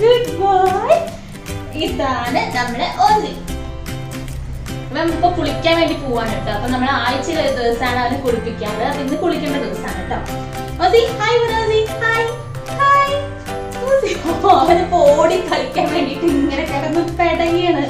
Good boy. ഇതാണ് നമ്മുടെ Aussie. ഇപ്പൊ കുളിക്കാൻ വേണ്ടി പോവാണ് കേട്ടോ. അപ്പൊ നമ്മൾ ആഴ്ചയിൽ ഒരു ദിവസമാണ് അവനെ കുളിപ്പിക്കാറ്. അപ്പൊ ഇന്ന് കുളിക്കേണ്ട ദിവസമാണ് കേട്ടോ. Ozzy hi Ozzy hi hi. Ozzy അവന് ഓടി കളിക്കാൻ വേണ്ടിട്ട് ഇങ്ങനെ കിടന്ന് പെടങ്ങിയാണ്.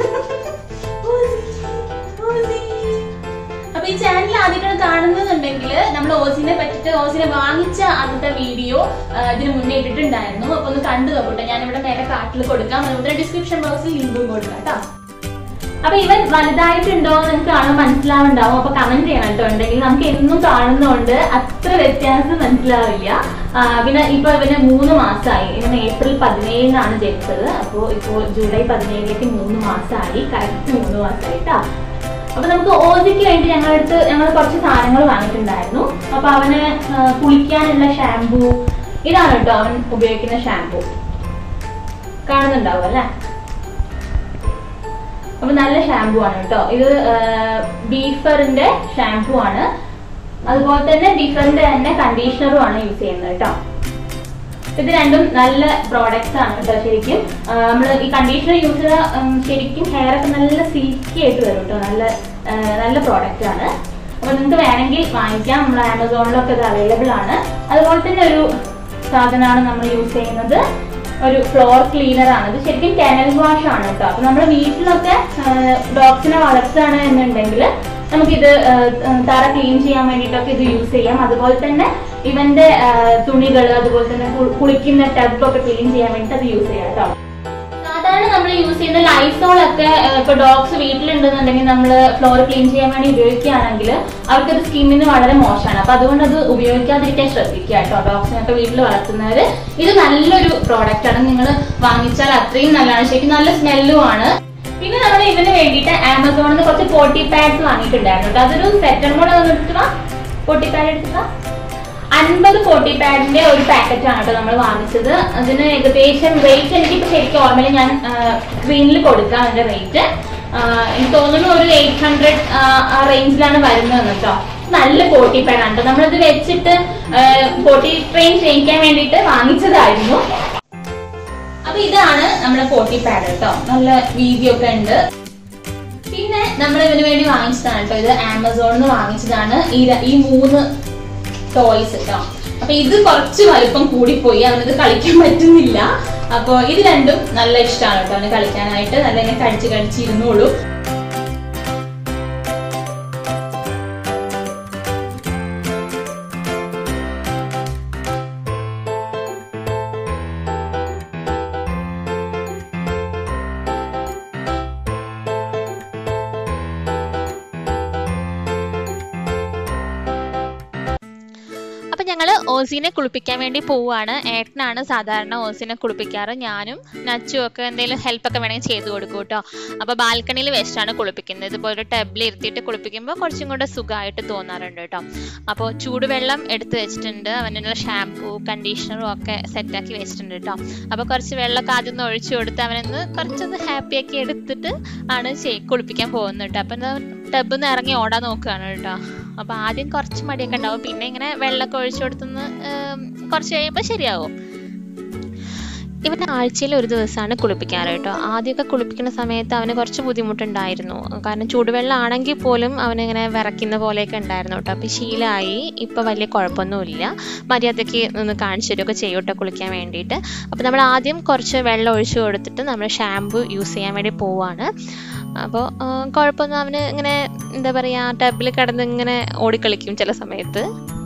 അപ്പൊ ഈ ചാനൽ ആദ്യമായിട്ടാണ് കാണുന്നുണ്ടെങ്കിൽ നമ്മൾ ഓസിനെ പറ്റിട്ട് ഓസിനെ വാങ്ങിച്ച അന്നത്തെ വീഡിയോ ഇതിന് മുന്നേ ഇട്ടിട്ടുണ്ടായിരുന്നു. അപ്പൊ ഒന്ന് കണ്ടു നോക്കട്ടെ. ഞാനിവിടെ മേലെ കാട്ടിൽ കൊടുക്കാം, അതുപോലെ ഡിസ്ക്രിപ്ഷൻ ബോക്സിൽ ലിങ്കും കൊടുക്കാം കേട്ടോ. അപ്പൊ ഇവൻ വലുതായിട്ടുണ്ടോ എന്ന് നിങ്ങൾക്ക് കാണാൻ മനസ്സിലാവുണ്ടാവും. അപ്പൊ കമന്റ് ചെയ്യണം കേട്ടോ. ഉണ്ടെങ്കിൽ നമുക്ക് എന്നും കാണുന്നതുകൊണ്ട് അത്ര വ്യത്യാസം മനസ്സിലാവില്ല. പിന്നെ ഇപ്പൊ ഇവന് 3 മാസമായി. ഇവന് ഏപ്രിൽ 17-നാണ് ജനിച്ചത്. അപ്പൊ ഇപ്പോ ജൂലൈ 17-ലേക്ക് 3 മാസമായി. കറക്റ്റ് 3 മാസമായി കേട്ടോ. അപ്പൊ നമുക്ക് ഓസിക്ക് വേണ്ടി ഞങ്ങൾ കുറച്ച് സാധനങ്ങൾ വാങ്ങിയിട്ടുണ്ടായിരുന്നു. അപ്പൊ അവന് കുളിക്കാനുള്ള ഷാംപൂ ഇതാണ് കേട്ടോ. അവൻ ഉപയോഗിക്കുന്ന ഷാംപൂ കാണുന്നുണ്ടാവും അല്ലെ. അപ്പൊ നല്ല ഷാംപൂ ആണ് കേട്ടോ. ഇത് ബീഫറിന്റെ ഷാംപൂ ആണ്. അതുപോലെ തന്നെ ബീഫറിന്റെ തന്നെ കണ്ടീഷണറും ആണ് യൂസ് ചെയ്യുന്നത് കേട്ടോ. ഇത് രണ്ടും നല്ല പ്രോഡക്ട്സ് ആണ് കേട്ടോ. ശരിക്കും നമ്മൾ ഈ കണ്ടീഷണർ യൂസ് ചെയ്ത ശരിക്കും ഹെയർ ഒക്കെ നല്ല സിൽക്കി ആയിട്ട് വരും കേട്ടോ. നല്ല പ്രോഡക്റ്റ് ആണ്. അപ്പൊ നിങ്ങൾക്ക് വേണമെങ്കിൽ വാങ്ങിക്കാം. നമ്മൾ ആമസോണിലൊക്കെ ഇത് അവൈലബിൾ ആണ്. അതുപോലെ തന്നെ ഒരു സാധനമാണ് നമ്മൾ യൂസ് ചെയ്യുന്നത്, ഒരു ഫ്ലോർ ക്ലീനർ ആണ്. ഇത് ശരിക്കും കെനൽ വാഷ് ആണ് കേട്ടോ. അപ്പൊ നമ്മുടെ വീട്ടിലൊക്കെ ഡോഗ്സിനെ വളർത്തുകയാണ് എന്നുണ്ടെങ്കിൽ നമുക്കിത് തറ ക്ലീൻ ചെയ്യാൻ വേണ്ടിയിട്ടൊക്കെ ഇത് യൂസ് ചെയ്യാം. അതുപോലെ തന്നെ ഇവന്റെ തുണികൾ, അതുപോലെ തന്നെ കുളിക്കുന്ന ടബൊക്കെ ക്ലീൻ ചെയ്യാൻ വേണ്ടിട്ട് അത് യൂസ് ചെയ്യാം കേട്ടോ. സാധാരണ നമ്മൾ യൂസ് ചെയ്യുന്ന ലൈസോൾ ഒക്കെ ഇപ്പൊ ഡോഗ്സ് വീട്ടിലുണ്ടെന്നുണ്ടെങ്കിൽ നമ്മൾ ഫ്ലോർ ക്ലീൻ ചെയ്യാൻ വേണ്ടി ഉപയോഗിക്കുകയാണെങ്കിൽ അവർക്കത് സ്കിന്നിന് വളരെ മോശമാണ്. അപ്പൊ അതുകൊണ്ട് അത് ഉപയോഗിക്കാതിരിക്കാൻ ശ്രദ്ധിക്കുക കേട്ടോ. ഡോഗ്സിനൊക്കെ വീട്ടിൽ വളർത്തുന്നവര് ഇത് നല്ലൊരു പ്രോഡക്റ്റ് ആണ്. നിങ്ങൾ വാങ്ങിച്ചാൽ അത്രയും നല്ലതാണ്. ശരിക്കും നല്ല സ്മെല്ലും ആണ്. പിന്നെ നമ്മൾ ഇതിന് വേണ്ടിയിട്ട് ആമസോണിൽ നിന്ന് കുറച്ച് പോട്ടി പാഡ്സ് വാങ്ങിയിട്ടുണ്ടായിരുന്നു കേട്ടോ. അതൊരു സെറ്റർ കൂടെ എടുത്തുക. പോട്ടി പാഡ് എടുത്തുക. 50 പോട്ടി പാഡിന്റെ ഒരു പാക്കറ്റ് ആണ് കേട്ടോ നമ്മൾ വാങ്ങിച്ചത്. അതിന് ഏകദേശം റേറ്റ് എനിക്കിപ്പോ ശരിക്കും ഓർമ്മയിൽ ഞാൻ സ്ക്രീനിൽ കൊടുക്കാം. അതിന്റെ റേറ്റ് എനിക്ക് തോന്നുന്നു ഒരു 800 ആ റേഞ്ചിലാണ് വരുന്നത് കേട്ടോ. നല്ല പോട്ടി പാഡാണ് കേട്ടോ. നമ്മളിത് വെച്ചിട്ട് പോട്ടി ട്രെയിൻ ചെയ്യിക്കാൻ വേണ്ടിയിട്ട് വാങ്ങിച്ചതായിരുന്നു. അപ്പൊ ഇതാണ് നമ്മുടെ പോട്ടി പാഡ് കേട്ടോ. നല്ല വീതിയൊക്കെ ഉണ്ട്. പിന്നെ നമ്മൾ ഇതിനു വേണ്ടി വാങ്ങിച്ചതാണ് കേട്ടോ. ഇത് ആമസോണിൽ നിന്ന് വാങ്ങിച്ചതാണ് ഈ 3 ടോയ്സ് കേട്ടോ. അപ്പൊ ഇത് കുറച്ച് വലുപ്പം കൂടിപ്പോയി. അവനത് കളിക്കാൻ പറ്റുന്നില്ല. അപ്പൊ ഇത് രണ്ടും നല്ല ഇഷ്ടമാണ് കേട്ടോ അവന് കളിക്കാനായിട്ട്. നല്ല ഇങ്ങനെ കടിച്ചിരുന്നോളൂ. ഞങ്ങൾ ഓസിനെ കുളിപ്പിക്കാൻ വേണ്ടി പോവുകയാണ്. ഏട്ടനാണ് സാധാരണ ഓസിനെ കുളിപ്പിക്കാറ്. ഞാനും നച്ചും ഒക്കെ എന്തെങ്കിലും ഹെൽപ്പൊക്കെ വേണമെങ്കിൽ ചെയ്ത് കൊടുക്കും കേട്ടോ. അപ്പോൾ ബാൽക്കണിയിൽ വെച്ചിട്ടാണ് കുളിപ്പിക്കുന്നത്. ഇതുപോലെ ഒരു ടബിൽ ഇരുത്തിയിട്ട് കുളിപ്പിക്കുമ്പോൾ കുറച്ചും കൂടെ സുഖമായിട്ട് തോന്നാറുണ്ട് കേട്ടോ. അപ്പോൾ ചൂടുവെള്ളം എടുത്ത് വെച്ചിട്ടുണ്ട്. അവനുള്ള ഷാംപൂ കണ്ടീഷണറും ഒക്കെ സെറ്റാക്കി വെച്ചിട്ടുണ്ട് കേട്ടോ. അപ്പോൾ കുറച്ച് വെള്ളമൊക്കെ ആദ്യം ഒന്ന് ഒഴിച്ചു കൊടുത്ത് അവനൊന്ന് കുറച്ചൊന്ന് ഹാപ്പിയാക്കി എടുത്തിട്ട് ആണ് കുളിപ്പിക്കാൻ പോകുന്നത് കേട്ടോ. അപ്പം ടബിൽ നിന്ന് ഇറങ്ങി ഓടാൻ നോക്കുകയാണ് കേട്ടോ. അപ്പോൾ ആദ്യം കുറച്ച് മടിയൊക്കെ ഉണ്ടാവും. പിന്നെ ഇങ്ങനെ വെള്ളമൊക്കെ ഒഴിച്ചു കൊടുത്തുനിന്ന് കുറച്ച് കഴിയുമ്പോൾ ശരിയാവും. ഇവന് ആഴ്ചയിൽ ഒരു ദിവസമാണ് കുളിപ്പിക്കാറ് കേട്ടോ. ആദ്യമൊക്കെ കുളിപ്പിക്കുന്ന സമയത്ത് അവന് കുറച്ച് ബുദ്ധിമുട്ടുണ്ടായിരുന്നു. കാരണം ചൂടുവെള്ളം ആണെങ്കിൽ പോലും അവനിങ്ങനെ വിറയ്ക്കുന്ന പോലെയൊക്കെ ഉണ്ടായിരുന്നു കേട്ടോ. അപ്പോൾ ശീലമായി. ഇപ്പോൾ വലിയ കുഴപ്പമൊന്നുമില്ല. മര്യാദയ്ക്ക് ഒന്ന് കാണിച്ചു തരുമൊക്കെ ചെയ്യും കേട്ടോ കുളിക്കാൻ വേണ്ടിയിട്ട്. അപ്പോൾ നമ്മൾ ആദ്യം കുറച്ച് വെള്ളം ഒഴിച്ചു കൊടുത്തിട്ട് നമ്മൾ ഷാമ്പു യൂസ് ചെയ്യാൻ വേണ്ടി പോവാണ്. അപ്പോൾ കുഴപ്പമൊന്നും അവന് ഇങ്ങനെ എന്താ പറയുക ടബിൽ കിടന്ന് ഇങ്ങനെ ഓടിക്കളിക്കും ചില സമയത്ത്.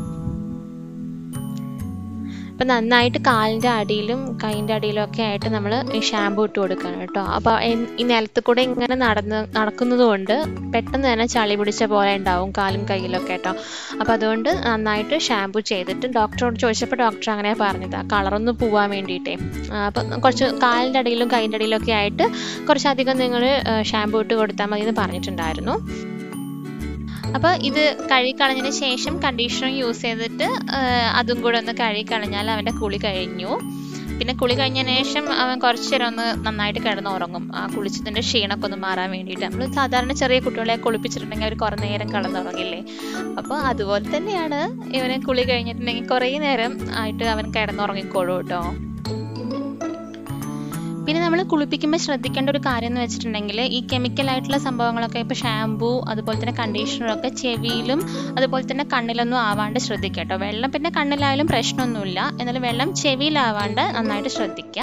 അപ്പം നന്നായിട്ട് കാലിൻ്റെ അടിയിലും കൈൻ്റെ അടിയിലും ഒക്കെ ആയിട്ട് നമ്മൾ ഷാമ്പു ഇട്ട് കൊടുക്കണം കേട്ടോ. അപ്പോൾ ഈ നിലത്ത് കൂടെ ഇങ്ങനെ നടക്കുന്നത് കൊണ്ട് പെട്ടെന്ന് തന്നെ ചളി പിടിച്ച പോലെ ഉണ്ടാവും കാലും കയ്യിലൊക്കെ കേട്ടോ. അപ്പോൾ അതുകൊണ്ട് നന്നായിട്ട് ഷാമ്പു ചെയ്തിട്ട് ഡോക്ടറോട് ചോദിച്ചപ്പോൾ ഡോക്ടർ അങ്ങനെ പറഞ്ഞതാണ് കളറൊന്ന് പോവാൻ വേണ്ടിയിട്ടേ. അപ്പം കുറച്ച് കാലിൻ്റെ അടിയിലും കൈൻ്റെ അടിയിലും ഒക്കെ ആയിട്ട് കുറച്ചധികം നിങ്ങൾ ഷാമ്പു ഇട്ട് കൊടുത്താൽ മതി എന്ന് പറഞ്ഞിട്ടുണ്ടായിരുന്നു. അപ്പോൾ ഇത് കഴുകിക്കളഞ്ഞതിന് ശേഷം കണ്ടീഷണർ യൂസ് ചെയ്തിട്ട് അതും കൂടെ ഒന്ന് കഴുകിക്കളഞ്ഞാൽ അവൻ്റെ കുളി കഴിഞ്ഞു. പിന്നെ കുളി കഴിഞ്ഞതിന് ശേഷം അവൻ കുറച്ച് നേരം ഒന്ന് നന്നായിട്ട് കിടന്നുറങ്ങും. ആ കുളിച്ചതിൻ്റെ ക്ഷീണമൊക്കെ ഒന്ന് മാറാൻ വേണ്ടിയിട്ട്. നമ്മൾ സാധാരണ ചെറിയ കുട്ടികളെ കുളിപ്പിച്ചിട്ടുണ്ടെങ്കിൽ അവർ കുറേ നേരം കിടന്നുറങ്ങില്ലേ. അപ്പോൾ അതുപോലെ തന്നെയാണ് ഇവന് കുളി കഴിഞ്ഞിട്ടുണ്ടെങ്കിൽ കുറേ നേരം ആയിട്ട് അവൻ കിടന്നുറങ്ങിക്കോളൂ കേട്ടോ. പിന്നെ നമ്മൾ കുളിപ്പിക്കുമ്പോൾ ശ്രദ്ധിക്കേണ്ട ഒരു കാര്യം എന്ന് വെച്ചിട്ടുണ്ടെങ്കിൽ ഈ കെമിക്കലായിട്ടുള്ള സംഭവങ്ങളൊക്കെ ഇപ്പോൾ ഷാമ്പൂ അതുപോലെ തന്നെ കണ്ടീഷണറൊക്കെ ചെവിയിലും അതുപോലെ തന്നെ കണ്ണിലൊന്നും ആവാണ്ട് ശ്രദ്ധിക്കുക കേട്ടോ. വെള്ളം പിന്നെ കണ്ണിലായാലും പ്രശ്നമൊന്നുമില്ല, എന്നാലും വെള്ളം ചെവിയിലാവാണ്ട് നന്നായിട്ട് ശ്രദ്ധിക്കുക.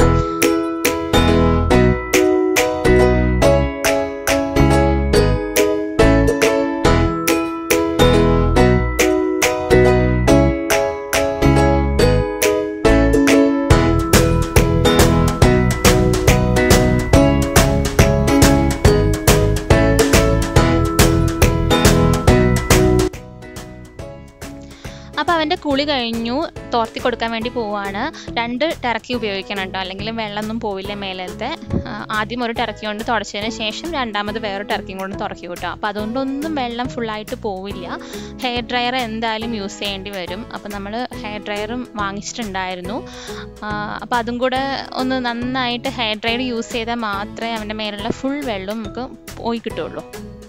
അപ്പോൾ അവൻ്റെ കുളി കഴിഞ്ഞു, തോർത്തി കൊടുക്കാൻ വേണ്ടി പോവാണ്. 2 ടർക്കി ഉപയോഗിക്കണം കേട്ടോ, അല്ലെങ്കിൽ വെള്ളമൊന്നും പോവില്ല മേലത്തെ. ആദ്യം ഒരു ടർക്കി കൊണ്ട് തുടച്ചതിന് ശേഷം രണ്ടാമത് വേറൊരു ടർക്കിയും കൊണ്ട് തുടക്കി കിട്ടും. അപ്പോൾ അതുകൊണ്ടൊന്നും വെള്ളം ഫുള്ളായിട്ട് പോവില്ല. ഹെയർ ഡ്രയർ എന്തായാലും യൂസ് ചെയ്യേണ്ടി വരും. അപ്പോൾ നമ്മൾ ഹെയർ ഡ്രയറും വാങ്ങിച്ചിട്ടുണ്ടായിരുന്നു. അപ്പോൾ അതും കൂടെ ഒന്ന് നന്നായിട്ട് ഹെയർ ഡ്രയർ യൂസ് ചെയ്താൽ മാത്രമേ അവൻ്റെ മേലുള്ള ഫുൾ വെള്ളം നമുക്ക് പോയി കിട്ടുള്ളൂ.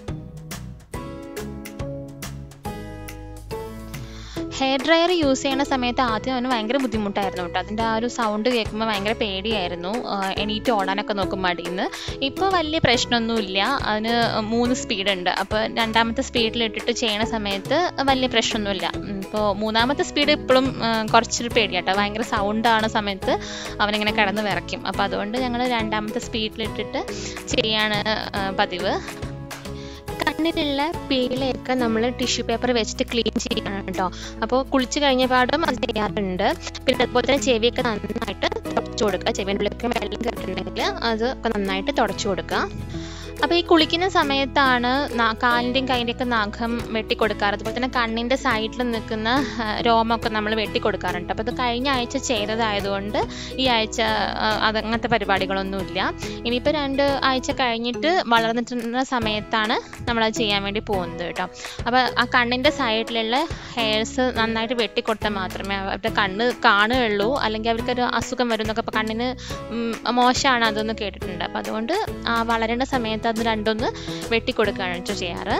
ഹെയർ ഡ്രയർ യൂസ് ചെയ്യുന്ന സമയത്ത് ആദ്യം അവന് ഭയങ്കര ബുദ്ധിമുട്ടായിരുന്നു കേട്ടോ. അതിൻ്റെ ആ ഒരു സൗണ്ട് കേൾക്കുമ്പോൾ ഭയങ്കര പേടിയായിരുന്നു, എണീറ്റ് ഓടാനൊക്കെ നോക്കും മടിയിൽ. ഇപ്പോൾ വലിയ പ്രശ്നമൊന്നുമില്ല, അതിന് 3 സ്പീഡുണ്ട്. അപ്പോൾ 2ാമത്തെ സ്പീഡിലിട്ടിട്ട് ചെയ്യണ സമയത്ത് വലിയ പ്രശ്നമൊന്നുമില്ല. ഇപ്പോൾ 3ാമത്തെ സ്പീഡ് ഇപ്പോഴും കുറച്ചൊരു പേടിയാട്ടോ, ഭയങ്കര സൗണ്ടാണ് സമയത്ത് അവനിങ്ങനെ കിടന്ന് വിറയ്ക്കും. അപ്പോൾ അതുകൊണ്ട് ഞങ്ങൾ 2ാമത്തെ സ്പീഡിലിട്ടിട്ട് ചെയ്യാണ് പതിവ്. കണ്ണിലുള്ള പേലയൊക്കെ നമ്മൾ ടിഷ്യൂ പേപ്പർ വെച്ചിട്ട് ക്ലീൻ ചെയ്യണം കേട്ടോ. അപ്പോൾ കുളിച്ച് കഴിഞ്ഞ പാടും അത് ചെയ്യാറുണ്ട്. പിന്നെ അതുപോലെ തന്നെ ചെവിയൊക്കെ നന്നായിട്ട് തുടച്ചു കൊടുക്കുക. ചെവിൻ്റെ ഉള്ളിലൊക്കെ വെള്ളം കയറിയിട്ടുണ്ടെങ്കിൽ അതൊക്കെ നന്നായിട്ട് തുടച്ചു കൊടുക്കുക. അപ്പോൾ ഈ കുളിക്കുന്ന സമയത്താണ് കാലിൻ്റെയും കൈൻ്റെയൊക്കെ നഖം വെട്ടിക്കൊടുക്കാറ്. അതുപോലെ തന്നെ കണ്ണിൻ്റെ സൈഡിൽ നിൽക്കുന്ന രോമമൊക്കെ നമ്മൾ വെട്ടിക്കൊടുക്കാറുണ്ട്. അപ്പോൾ അത് കഴിഞ്ഞ ആഴ്ച ചെയ്തതായതുകൊണ്ട് ഈ ആഴ്ച അങ്ങനത്തെ പരിപാടികളൊന്നുമില്ല. ഇനിയിപ്പോൾ 2 ആഴ്ച കഴിഞ്ഞിട്ട് വളർന്നിട്ടുള്ള സമയത്താണ് നമ്മളത് ചെയ്യാൻ വേണ്ടി പോകുന്നത് കേട്ടോ. അപ്പോൾ ആ കണ്ണിൻ്റെ സൈഡിലുള്ള ഹെയർസ് നന്നായിട്ട് വെട്ടിക്കൊടുത്താൽ മാത്രമേ അവരുടെ കണ്ണ് കാണുകയുള്ളൂ, അല്ലെങ്കിൽ അവർക്കൊരു അസുഖം വരും എന്നൊക്കെ. അപ്പോൾ കണ്ണിന് മോശമാണ് അതൊന്ന് കേട്ടിട്ടുണ്ട്. അപ്പോൾ അതുകൊണ്ട് വളരേണ്ട സമയത്ത് അത് 2 വെട്ടിക്കൊടുക്കുകയാണ് ചെയ്യാറ്.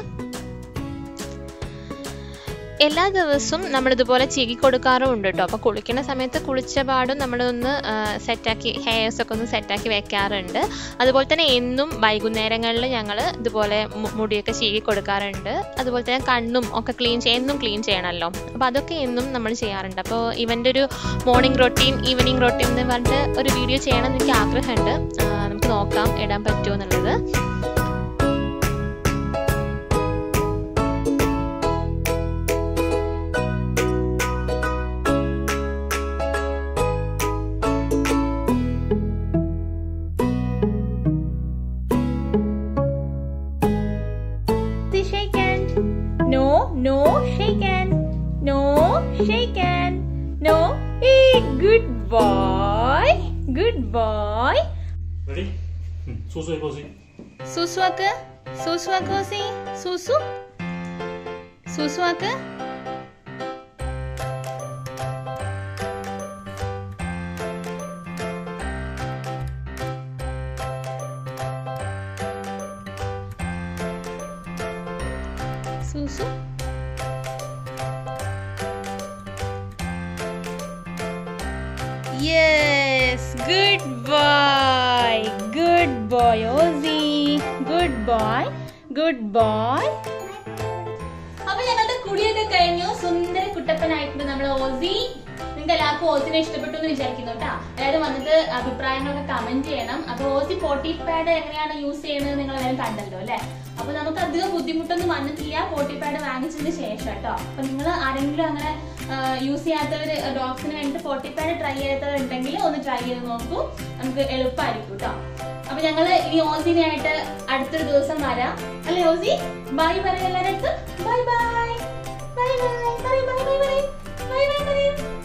എല്ലാ ദിവസവും നമ്മളിതുപോലെ ചീകി കൊടുക്കാറുമുണ്ട് കേട്ടോ. അപ്പോൾ കുളിക്കുന്ന സമയത്ത് കുളിച്ച പാടും നമ്മളൊന്ന് സെറ്റാക്കി ഹെയർസൊക്കെ ഒന്ന് സെറ്റാക്കി വെക്കാറുണ്ട്. അതുപോലെ തന്നെ എന്നും വൈകുന്നേരങ്ങളിൽ ഞങ്ങൾ ഇതുപോലെ മുടിയൊക്കെ ചീകി കൊടുക്കാറുണ്ട്. അതുപോലെ തന്നെ കണ്ണും ഒക്കെ എന്നും ക്ലീൻ ചെയ്യണമല്ലോ. അപ്പോൾ അതൊക്കെ എന്നും നമ്മൾ ചെയ്യാറുണ്ട്. അപ്പോൾ ഇവൻ്റെ ഒരു മോർണിംഗ് റൊട്ടീൻ ഈവനിങ് റൊട്ടീൻ എന്ന് പറഞ്ഞിട്ട് ഒരു വീഡിയോ ചെയ്യണമെന്ന് എനിക്ക് ആഗ്രഹമുണ്ട്. നമുക്ക് നോക്കാം ഇടാൻ പറ്റുമോ എന്നുള്ളത്. Shake hand. No, shake hand. No, shake hand. No. Hey, good boy. Good boy. Ready? Susu Ozzy. Susu akka. Susu akka Ozzy. Susu. Susu akka. Susu. Yes, good boy. Good boy, Ozzy. Good boy. Good boy. അപ്പോൾ ഞങ്ങളുടെ കുളിയൊക്കെ കഴിഞ്ഞു, സുന്ദര കുട്ടപ്പനായിട്ടുണ്ട് നമ്മുടെ Aussie. നിങ്ങൾക്ക് എല്ലാവർക്കും ഓസിനെ ഇഷ്ടപ്പെട്ടു എന്ന് വിചാരിക്കുന്നു കേട്ടോ. എല്ലാവരും വന്നിട്ട് അഭിപ്രായങ്ങളൊക്കെ കമന്റ് ചെയ്യണം. അപ്പോൾ ഓസി പോട്ടി പാഡ് എങ്ങനെയാണ് യൂസ് ചെയ്യുന്നത് നിങ്ങൾ എല്ലാവരും കണ്ടല്ലോ അല്ലേ. അപ്പൊ നമുക്ക് അധികം ബുദ്ധിമുട്ടൊന്നും വന്നിട്ടില്ല പോട്ടി പാഡ് വാങ്ങിച്ചതിന് ശേഷം കേട്ടോ. അപ്പൊ നിങ്ങൾ ആരെങ്കിലും അങ്ങനെ യൂസ് ചെയ്യാത്തവർ ഡോഗ്സിന് വേണ്ടിയിട്ട് പോട്ടി പാഡ് ട്രൈ ചെയ്യാത്തവരുണ്ടെങ്കിൽ ഒന്ന് ട്രൈ ചെയ്ത് നോക്കൂ, നമുക്ക് എളുപ്പമായിരിക്കും കേട്ടോ. അപ്പൊ ഞങ്ങള് ഇനി ഓസിനായിട്ട് അടുത്തൊരു ദിവസം വരാം അല്ലേ ഓസി. ബൈ പറയാം എല്ലാവരും അടുത്ത്. Bye bye bye bye bye bye bye bye bye bye by.